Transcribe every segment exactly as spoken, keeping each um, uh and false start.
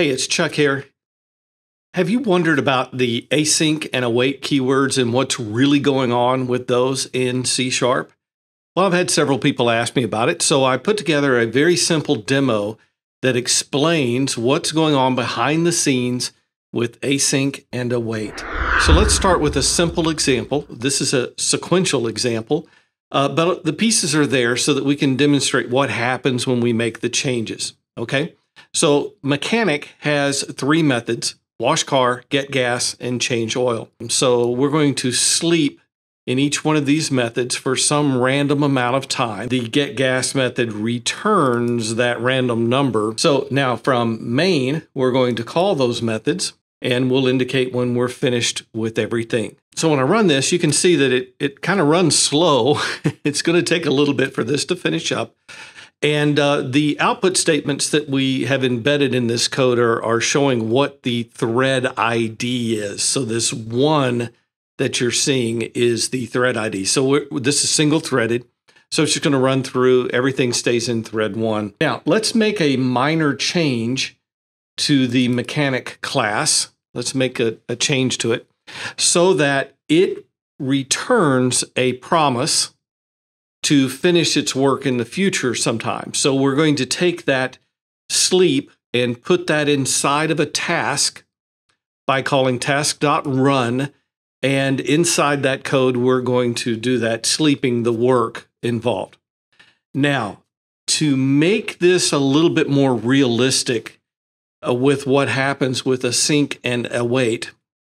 Hey, it's Chuck here. Have you wondered about the async and await keywords and what's really going on with those in C Sharp? Well, I've had several people ask me about it, so I put together a very simple demo that explains what's going on behind the scenes with async and await. So let's start with a simple example. This is a sequential example, uh, but the pieces are there so that we can demonstrate what happens when we make the changes, okay? So mechanic has three methods: wash car, get gas, and change oil. So we're going to sleep in each one of these methods for some random amount of time. The get gas method returns that random number. So now from main, we're going to call those methods and we'll indicate when we're finished with everything. So when I run this, you can see that it, it kind of runs slow. It's going to take a little bit for this to finish up. And uh, the output statements that we have embedded in this code are, are showing what the thread I D is. So this one that you're seeing is the thread I D. So we're, this is single threaded. So it's just going to run through. Everything stays in thread one. Now let's make a minor change to the mechanic class. Let's make a, a change to it so that it returns a promise to finish its work in the future sometime. So we're going to take that sleep and put that inside of a task by calling task.run. And inside that code, we're going to do that sleeping the work involved. Now, to make this a little bit more realistic uh, with what happens with async and await,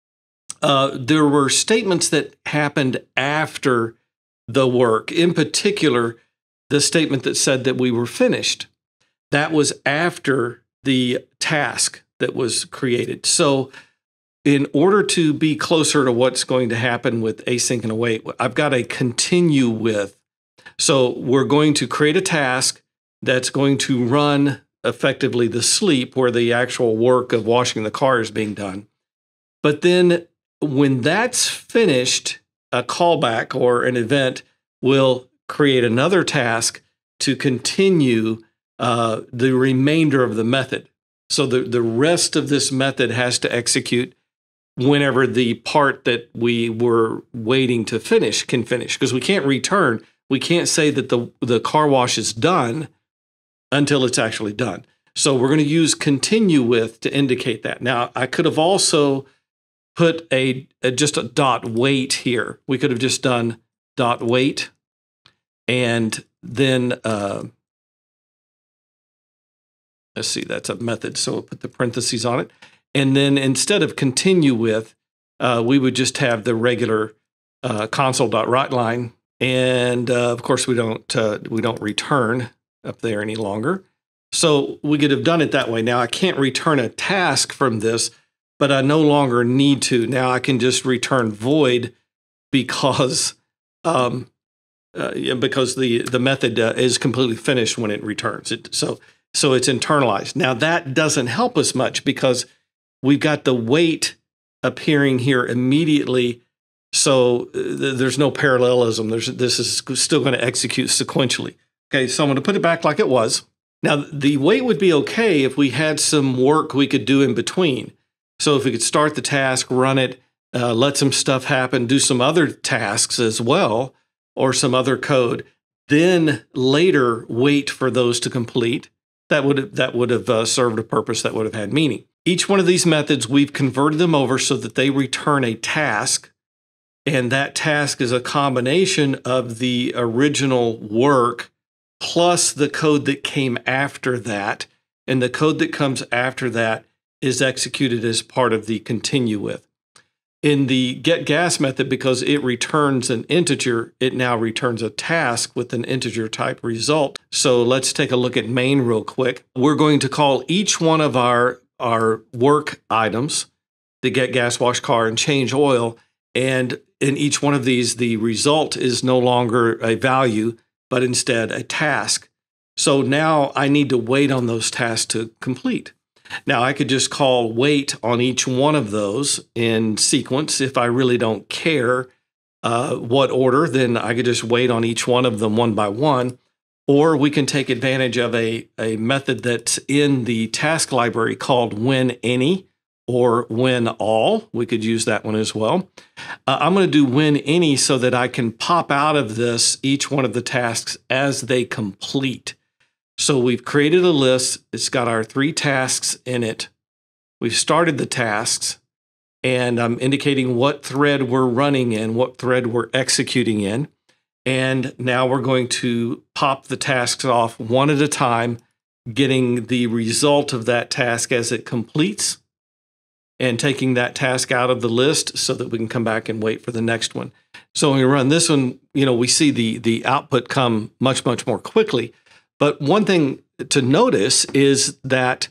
uh, there were statements that happened after the work. In particular, the statement that said that we were finished. That was after the task that was created. So in order to be closer to what's going to happen with async and await, I've got a continue with. So we're going to create a task that's going to run effectively the sleep where the actual work of washing the car is being done. But then when that's finished, a callback or an event will create another task to continue uh, the remainder of the method. So the, the rest of this method has to execute whenever the part that we were waiting to finish can finish, because we can't return. We can't say that the, the car wash is done until it's actually done. So we're going to use continue with to indicate that. Now, I could have also put a, a just a dot wait here. We could have just done dot wait, and then uh, let's see, that's a method. So we'll put the parentheses on it, and then instead of continue with, uh, we would just have the regular uh, console.writeLine, and uh, of course we don't uh, we don't return up there any longer. So we could have done it that way. Now I can't return a task from this, but I no longer need to. Now I can just return void because um, uh, yeah, because the the method uh, is completely finished when it returns it. So so it's internalized. Now that doesn't help us much because we've got the wait appearing here immediately. So th there's no parallelism. There's this is still going to execute sequentially. Okay, so I'm going to put it back like it was. Now the wait would be okay if we had some work we could do in between. So if we could start the task, run it, uh, let some stuff happen, do some other tasks as well, or some other code, then later wait for those to complete, that would have, that would have uh, served a purpose, that would have had meaning. Each one of these methods, we've converted them over so that they return a task, and that task is a combination of the original work plus the code that came after that, and the code that comes after that is executed as part of the continue with. In the get gas method, because it returns an integer, it now returns a task with an integer type result. So let's take a look at main real quick. We're going to call each one of our, our work items, the get gas, wash car, and change oil. And in each one of these, the result is no longer a value, but instead a task. So now I need to wait on those tasks to complete. Now, I could just call wait on each one of those in sequence. If I really don't care uh, what order, then I could just wait on each one of them one by one. Or we can take advantage of a, a method that's in the task library called whenAny or whenAll. We could use that one as well. Uh, I'm going to do whenAny so that I can pop out of this each one of the tasks as they complete. So we've created a list. It's got our three tasks in it. We've started the tasks, and I'm indicating what thread we're running in, what thread we're executing in. And now we're going to pop the tasks off one at a time, getting the result of that task as it completes and taking that task out of the list so that we can come back and wait for the next one. So when we run this one, you know, we see the, the output come much, much more quickly. But one thing to notice is that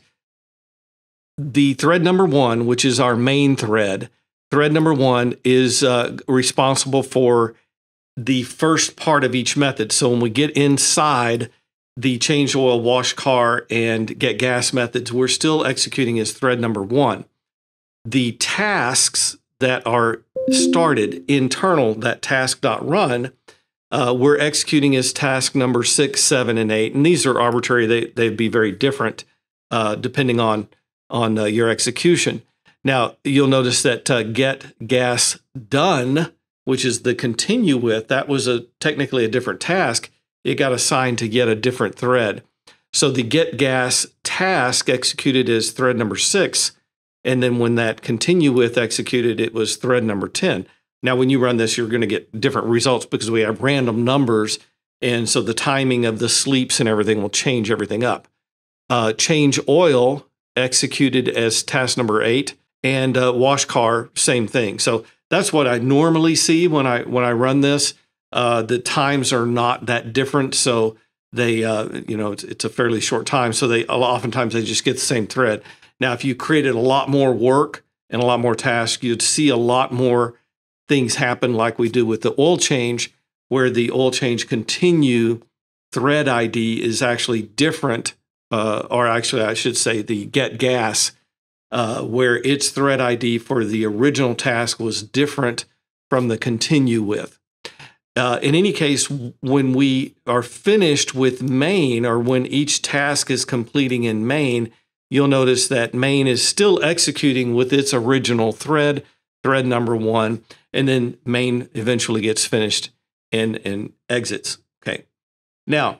the thread number one, which is our main thread, thread number one is uh, responsible for the first part of each method. So when we get inside the change oil, wash car, and get gas methods, we're still executing as thread number one. The tasks that are started internal, that task.run, uh, we're executing as task number six, seven, and eight. And these are arbitrary. They, they'd be very different uh, depending on, on uh, your execution. Now, you'll notice that uh, get gas done, which is the continue with, that was a technically a different task. It got assigned to yet a different thread. So the get gas task executed as thread number six. And then when that continue with executed, it was thread number ten. Now, when you run this, you're going to get different results because we have random numbers. And so the timing of the sleeps and everything will change everything up. Uh, change oil executed as task number eight, and uh, wash car, same thing. So that's what I normally see when I when I run this. Uh, the times are not that different, so they uh, you know it's, it's a fairly short time. So they oftentimes they just get the same thread. Now, if you created a lot more work and a lot more tasks, you'd see a lot more things happen, like we do with the oil change, where the oil change continue thread I D is actually different, uh, or actually I should say the get gas. Uh, where its thread I D for the original task was different from the continue with. Uh, in any case, when we are finished with main, or when each task is completing in main, you'll notice that main is still executing with its original thread, thread number one, and then main eventually gets finished and, and exits. Okay. Now,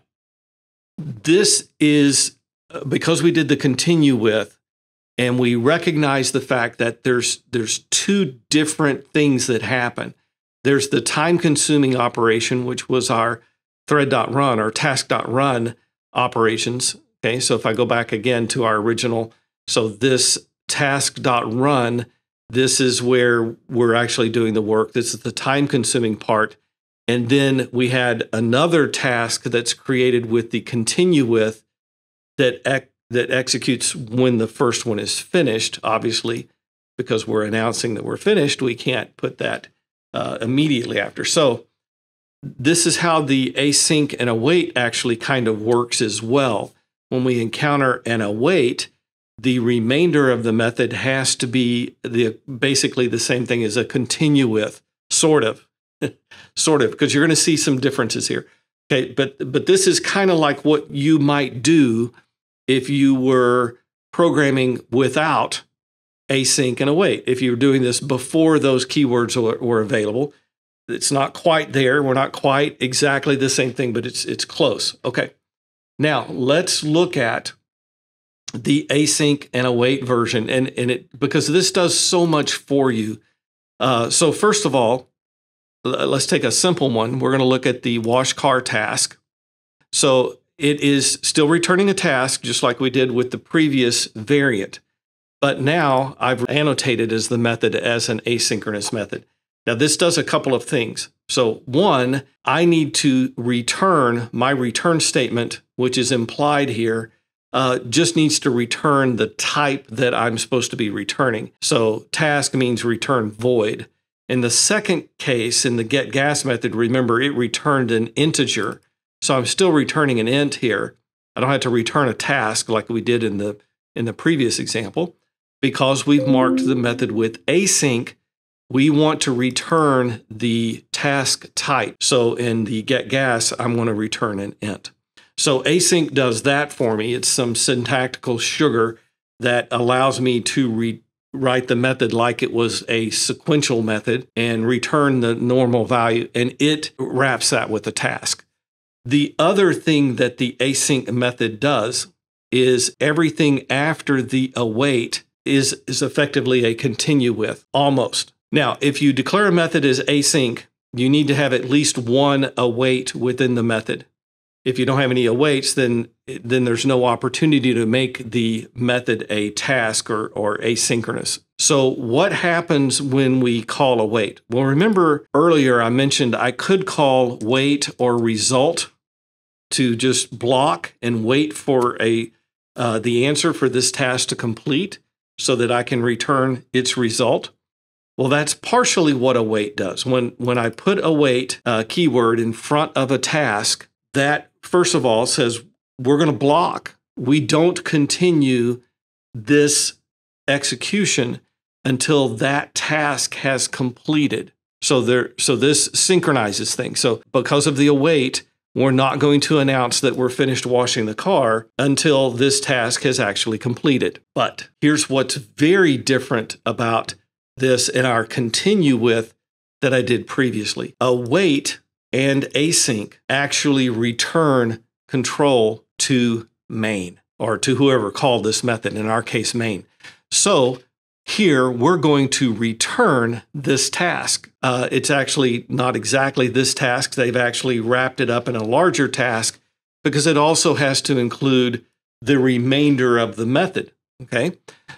this is because we did the continue with, and we recognize the fact that there's there's two different things that happen. There's the time-consuming operation, which was our thread.run or task.run operations. Okay, so if I go back again to our original, so this task.run, this is where we're actually doing the work. This is the time-consuming part. And then we had another task that's created with the continue with that ec- that executes when the first one is finished. Obviously, because we're announcing that we're finished, we can't put that uh, immediately after. So this is how the async and await actually kind of works as well. When we encounter an await, the remainder of the method has to be the basically the same thing as a continue with, sort of, sort of, because you're going to see some differences here. Okay, but but this is kind of like what you might do if you were programming without async and await. If you were doing this before those keywords were, were available, it's not quite there. We're not quite exactly the same thing, but it's it's close. Okay, now let's look at the async and await version, and and it because this does so much for you. Uh, so first of all, let's take a simple one. We're going to look at the wash car task. So it is still returning a task, just like we did with the previous variant. But now I've annotated as the method as an asynchronous method. Now this does a couple of things. So one, I need to return my return statement, which is implied here, uh, just needs to return the type that I'm supposed to be returning. So task means return void. In the second case, in the get gas method, remember it returned an integer. So I'm still returning an int here. I don't have to return a task like we did in the in the previous example. Because we've marked the method with async, we want to return the task type. So in the get gas, I'm going to return an int. So async does that for me. It's some syntactical sugar that allows me to re write the method like it was a sequential method and return the normal value, and it wraps that with a task. The other thing that the async method does is everything after the await is, is effectively a continue with, almost. Now, if you declare a method as async, you need to have at least one await within the method. If you don't have any awaits, then, then there's no opportunity to make the method a task or, or asynchronous. So what happens when we call await? Well, remember earlier I mentioned I could call wait or result to just block and wait for a uh, the answer for this task to complete so that I can return its result. Well, that's partially what await does. When, when I put await uh, keyword in front of a task, that first of all says we're going to block. We don't continue this execution until that task has completed. So there, so this synchronizes things. So because of the await, we're not going to announce that we're finished washing the car until this task has actually completed. But here's what's very different about this in our continue with that I did previously. Await and async actually return control to main, or to whoever called this method, in our case, main. So here we're going to return this task. Uh, it's actually not exactly this task. They've actually wrapped it up in a larger task because it also has to include the remainder of the method. Okay,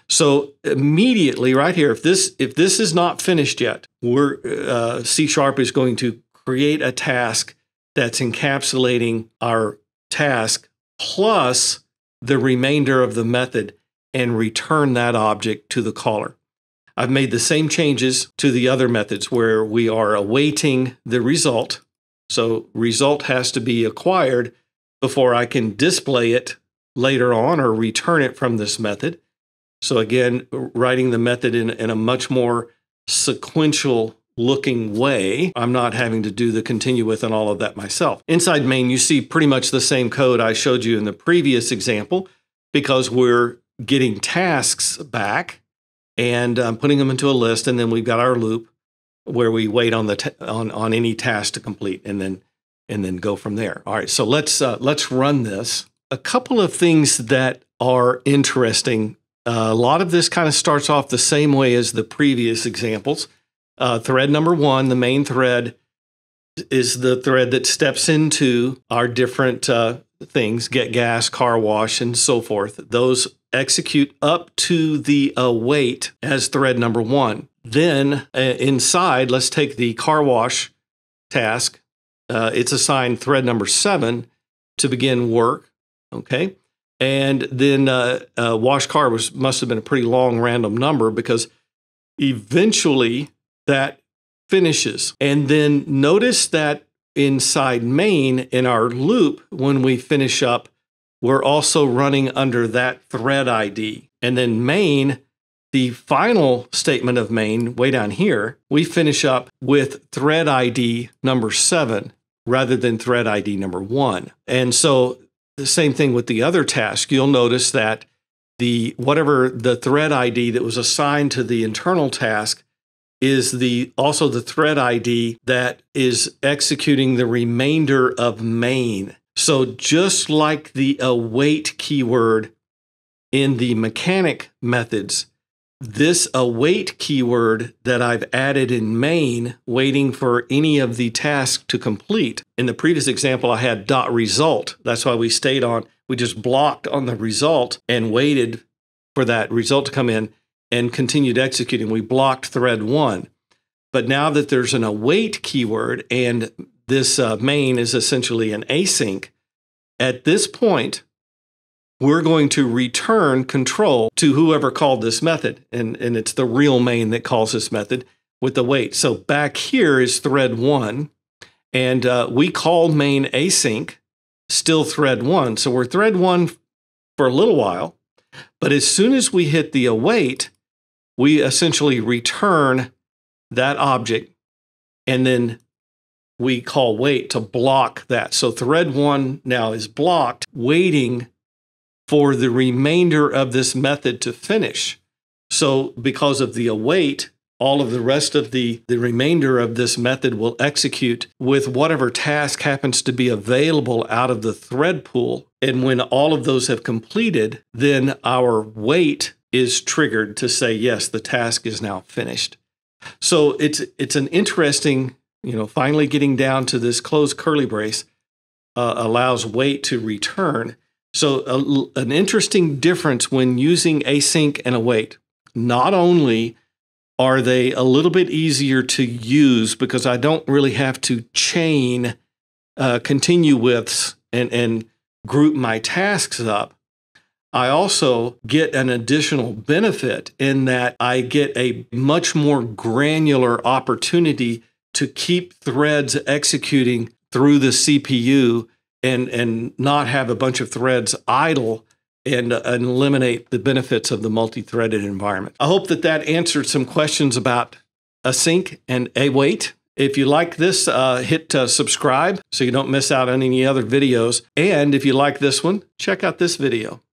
so immediately right here, if this if this is not finished yet, we're uh, C Sharp is going to create a task that's encapsulating our task plus the remainder of the method and return that object to the caller. I've made the same changes to the other methods where we are awaiting the result. So result has to be acquired before I can display it later on or return it from this method. So again, writing the method in, in a much more sequential looking way. I'm not having to do the continue with and all of that myself. Inside main, you see pretty much the same code I showed you in the previous example because we're getting tasks back and um, putting them into a list, and then we've got our loop where we wait on the on on any task to complete, and then and then go from there. All right, so let's uh, let's run this. A couple of things that are interesting. Uh, a lot of this kind of starts off the same way as the previous examples. Uh, thread number one, the main thread, is the thread that steps into our different uh, things, get gas, car wash, and so forth. Those execute up to the await as thread number one. Then uh, inside, let's take the car wash task. Uh, it's assigned thread number seven to begin work. Okay. And then uh, uh, wash car was must have been a pretty long random number because eventually that finishes. And then notice that inside main in our loop, when we finish up, we're also running under that thread I D. And then main, the final statement of main, way down here, we finish up with thread I D number seven rather than thread I D number one. And so the same thing with the other task. You'll notice that the whatever the thread I D that was assigned to the internal task is the also the thread I D that is executing the remainder of main. So just like the await keyword in the mechanic methods, this await keyword that I've added in main, waiting for any of the tasks to complete. In the previous example, I had dot result. That's why we stayed on, we just blocked on the result and waited for that result to come in and continued executing. We blocked thread one. But now that there's an await keyword and this uh, main is essentially an async, at this point, we're going to return control to whoever called this method. And, and it's the real main that calls this method with the wait. So back here is thread one. And uh, we called main async, still thread one. So we're thread one for a little while. But as soon as we hit the await, we essentially return that object and then we call wait to block that. So thread one now is blocked, waiting for the remainder of this method to finish. So because of the await, all of the rest of the, the remainder of this method will execute with whatever task happens to be available out of the thread pool. And when all of those have completed, then our wait is triggered to say, yes, the task is now finished. So it's it's an interesting, you know, finally getting down to this closed curly brace uh, allows wait to return. So a, an interesting difference when using async and await. Not only are they a little bit easier to use because I don't really have to chain uh, continue withs and, and group my tasks up, I also get an additional benefit in that I get a much more granular opportunity to keep threads executing through the C P U and, and not have a bunch of threads idle and, uh, and eliminate the benefits of the multi-threaded environment. I hope that that answered some questions about async and await. If you like this, uh, hit uh, subscribe so you don't miss out on any other videos. And if you like this one, check out this video.